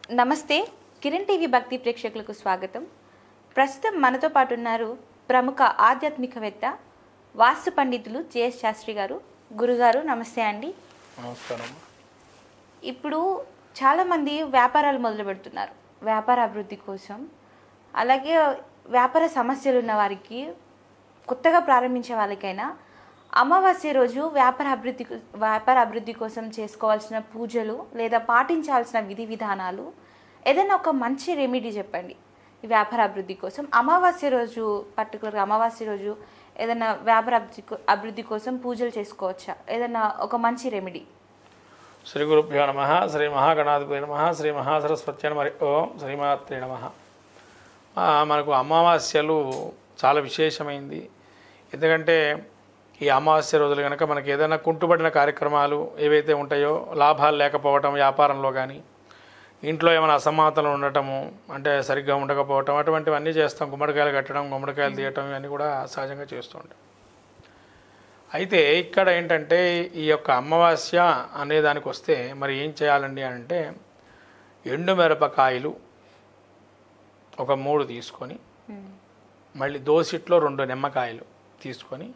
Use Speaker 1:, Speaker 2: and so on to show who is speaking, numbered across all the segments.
Speaker 1: నమస్తే కిరణ్ టీవీ భక్తి ప్రేక్షకులకు స్వాగతం. ప్రస్తుతం మనతో పాటు ఉన్నారు ప్రముఖ ఆధ్యాత్మికవేత్త వాస్తు పండితులు జేఎస్ శాస్త్రి గారు. గురుగారు నమస్తే అండి.
Speaker 2: నమస్కారం.
Speaker 1: ఇప్పుడు చాలామంది వ్యాపారాలు మొదలు పెడుతున్నారు వ్యాపార అభివృద్ధి కోసం. అలాగే వ్యాపార సమస్యలు ఉన్న వారికి, కొత్తగా ప్రారంభించే వాళ్ళకైనా అమావాస్య రోజు వ్యాపార అభివృద్ధి కోసం చేసుకోవాల్సిన పూజలు లేదా పాటించాల్సిన విధి విధానాలు, ఏదైనా ఒక మంచి రెమెడీ చెప్పండి ఈ వ్యాపార అభివృద్ధి కోసం. అమావాస్య రోజు పర్టికులర్గా అమావాస్య రోజు ఏదైనా వ్యాపార అభివృద్ధి కోసం పూజలు చేసుకోవచ్చా? ఏదైనా ఒక మంచి రెమెడీ.
Speaker 2: శ్రీ గురుభ్యో నమః. శ్రీ మహాగణాధిపతి నమః. శ్రీ మహాసరస్వతి నమః. ఓం శ్రీమాత్రే నమః. మనకు అమావాస్యలు చాలా విశేషమైంది. ఎందుకంటే ఈ అమావాస్య రోజులు కనుక మనకి ఏదైనా కుంటుపడిన కార్యక్రమాలు ఏవైతే ఉంటాయో, లాభాలు లేకపోవటం వ్యాపారంలో కానీ, ఇంట్లో ఏమైనా అసమానతలు ఉండటము, అంటే సరిగ్గా ఉండకపోవటం, అటువంటివన్నీ చేస్తాం. గుమ్మడికాయలు కట్టడం, గుమ్మడికాయలు తీయటం, ఇవన్నీ కూడా సహజంగా చేస్తూ ఉంటాం. అయితే ఇక్కడ ఏంటంటే ఈ యొక్క అమావాస్య అనే దానికి వస్తే మరి ఏం చేయాలండి అంటే, ఎండుమిరపకాయలు ఒక 3 తీసుకొని, మళ్ళీ దోసిట్లో 2 నిమ్మకాయలు తీసుకొని,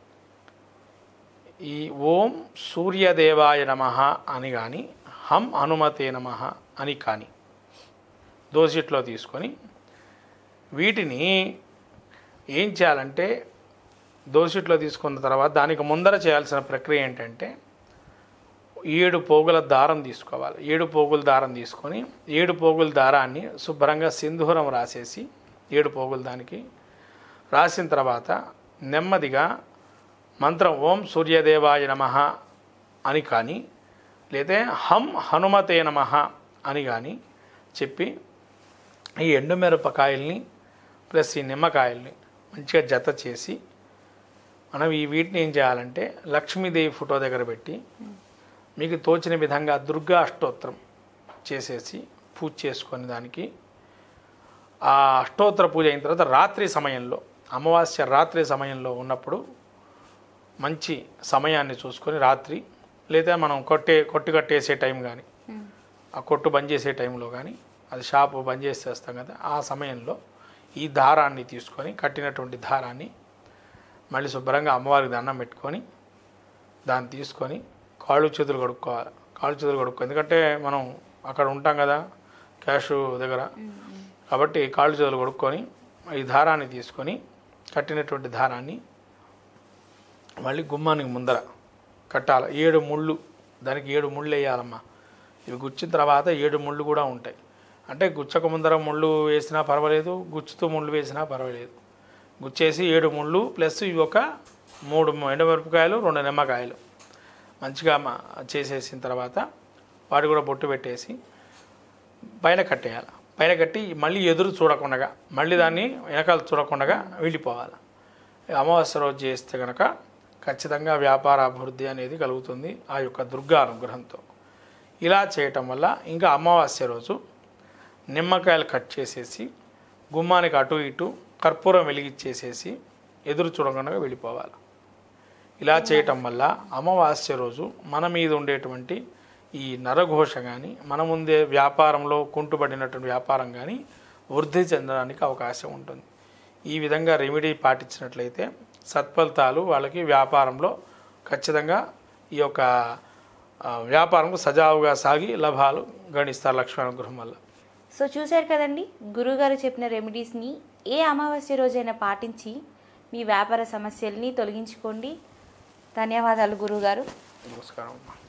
Speaker 2: ఈ ఓం సూర్యదేవాయ నమః అని కానీ, హం హనుమతే నమః అని కానీ దోసిట్లో తీసుకొని, వీటిని ఏం చేయాలంటే, దోసిట్లో తీసుకున్న తర్వాత దానికి ముందర చేయాల్సిన ప్రక్రియ ఏంటంటే, 7 పోగుల దారం తీసుకోవాలి. 7 పోగుల దారం తీసుకొని 7 పోగుల దారాన్ని శుభ్రంగా సింధూరం రాసేసి 7 పోగుల దానికి రాసిన తర్వాత నెమ్మదిగా మంత్రం ఓం సూర్యదేవాయ నమః అని కానీ, లేదా హం హనుమతే నమః అని కానీ చెప్పి, ఈ ఎండుమిరపకాయల్ని ప్లస్ ఈ నిమ్మకాయల్ని మంచిగా జత చేసి మనం వీటిని ఏం చేయాలంటే లక్ష్మీదేవి ఫోటో దగ్గర పెట్టి మీకు తోచిన విధంగా దుర్గా అష్టోత్తరం చేసేసి పూజ చేసుకొని, దానికి ఆ అష్టోత్తర పూజ అయిన తర్వాత రాత్రి సమయంలో, అమావాస్య రాత్రి సమయంలో ఉన్నప్పుడు మంచి సమయాన్ని చూసుకొని రాత్రి, లేదా మనం కొట్టు కట్టేసే టైం కానీ, ఆ కొట్టు బంద్ చేసే టైంలో కానీ, అది షాపు బంద్ చేసేస్తాం కదా, ఆ సమయంలో ఈ దారాన్ని తీసుకొని, కట్టినటువంటి దారాన్ని మళ్ళీ శుభ్రంగా అమ్మవారికి దండం పెట్టుకొని, దాన్ని తీసుకొని కాళ్ళు చేతులు కడుక్కోవాలి. ఎందుకంటే మనం అక్కడ ఉంటాం కదా క్యాష్ దగ్గర, కాబట్టి కాళ్ళు చేతులు కడుక్కొని ఈ దారాన్ని తీసుకొని, కట్టినటువంటి దారాన్ని మళ్ళీ గుమ్మానికి ముందర కట్టాలి. 7 ముళ్ళు, దానికి 7 ముళ్ళు వేయాలమ్మా. ఇవి గుచ్చిన తర్వాత 7 ముళ్ళు కూడా ఉంటాయి. అంటే గుచ్చక ముందర ముళ్ళు వేసినా పర్వాలేదు, గుచ్చుతూ ముళ్ళు వేసినా పర్వాలేదు. గుచ్చేసి 7 ముళ్ళు ప్లస్ ఇవి ఒక 3 ఎండుమిరపకాయలు, 2 నిమ్మకాయలు మంచిగా చేసేసిన తర్వాత వాటి కూడా బొట్టు పెట్టేసి పైన కట్టేయాలి. పైన కట్టి మళ్ళీ ఎదురు చూడకుండా, మళ్ళీ దాన్ని వెనకాల చూడకుండా వెళ్ళిపోవాలి. అమావాస్య రోజు చేస్తే కనుక ఖచ్చితంగా వ్యాపార అభివృద్ధి అనేది కలుగుతుంది ఆ యొక్క దుర్గా అనుగ్రహంతో. ఇలా చేయటం వల్ల ఇంకా అమావాస్య రోజు నిమ్మకాయలు కట్ చేసేసి గుమ్మానికి అటు ఇటు కర్పూరం వెలిగించేసేసి ఎదురు చూడకుండా వెళ్ళిపోవాలి. ఇలా చేయటం వల్ల అమావాస్య రోజు మన మీద ఉండేటువంటి ఈ నరఘోష కానీ, మన ముందే వ్యాపారంలో కుంటుపడినటువంటి వ్యాపారం కానీ వృద్ధి చెందడానికి అవకాశం ఉంటుంది. ఈ విధంగా రెమెడీ పాటించినట్లయితే సత్ఫలితాలు వాళ్ళకి వ్యాపారంలో ఖచ్చితంగా ఈ యొక్క వ్యాపారం సజావుగా సాగి లాభాలు గణిస్తారు లక్ష్మీ అనుగ్రహం వల్ల.
Speaker 1: సో చూశారు కదండి, గురుగారు చెప్పిన రెమెడీస్ని ఏ అమావాస్య రోజైనా పాటించి మీ వ్యాపార సమస్యల్ని తొలగించుకోండి. ధన్యవాదాలు గురుగారు.
Speaker 2: నమస్కారం.